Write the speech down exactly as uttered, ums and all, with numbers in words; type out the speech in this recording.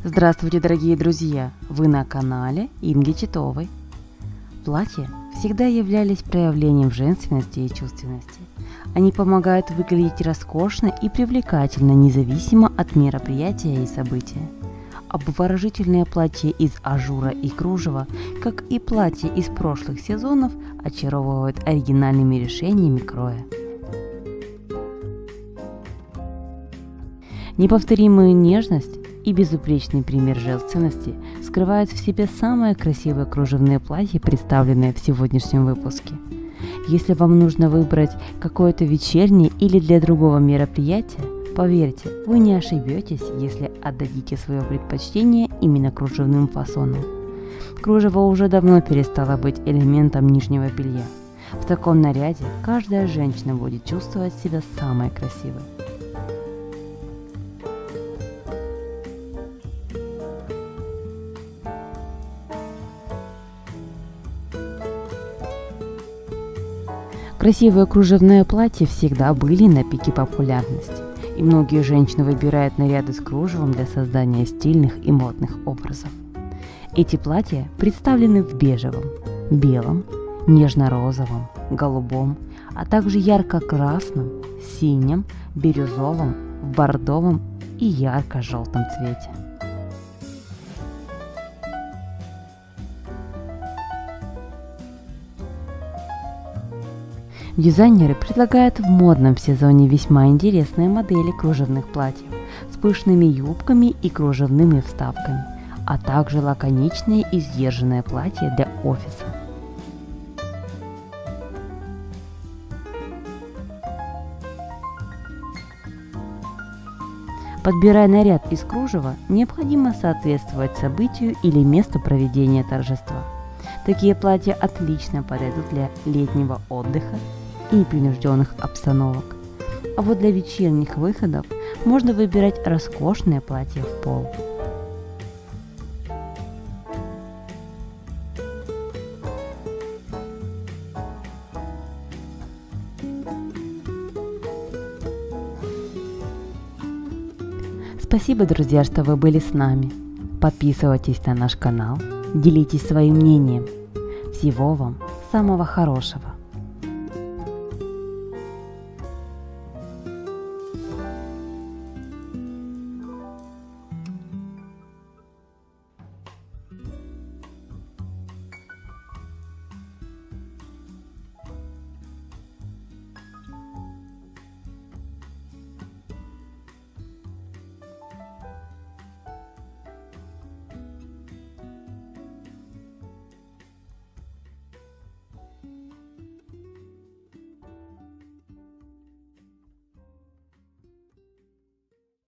Здравствуйте, дорогие друзья! Вы на канале Инги Титовой. Платья всегда являлись проявлением женственности и чувственности. Они помогают выглядеть роскошно и привлекательно, независимо от мероприятия и события. Обворожительные платья из ажура и кружева, как и платья из прошлых сезонов, очаровывают оригинальными решениями кроя. Неповторимую нежность и безупречный пример женственности скрывают в себе самые красивые кружевные платья, представленные в сегодняшнем выпуске. Если вам нужно выбрать какое-то вечернее или для другого мероприятия, поверьте, вы не ошибетесь, если отдадите свое предпочтение именно кружевным фасонам. Кружево уже давно перестало быть элементом нижнего белья. В таком наряде каждая женщина будет чувствовать себя самой красивой. Красивые кружевные платья всегда были на пике популярности, и многие женщины выбирают наряды с кружевом для создания стильных и модных образов. Эти платья представлены в бежевом, белом, нежно-розовом, голубом, а также ярко-красном, синем, бирюзовом, бордовом и ярко-желтом цвете. Дизайнеры предлагают в модном сезоне весьма интересные модели кружевных платьев с пышными юбками и кружевными вставками, а также лаконичные и сдержанные платья для офиса. Подбирая наряд из кружева, необходимо соответствовать событию или месту проведения торжества. Такие платья отлично подойдут для летнего отдыха и непринужденных обстановок. А вот для вечерних выходов можно выбирать роскошные платья в пол. Спасибо, друзья, что вы были с нами. Подписывайтесь на наш канал, делитесь своим мнением. Всего вам самого хорошего!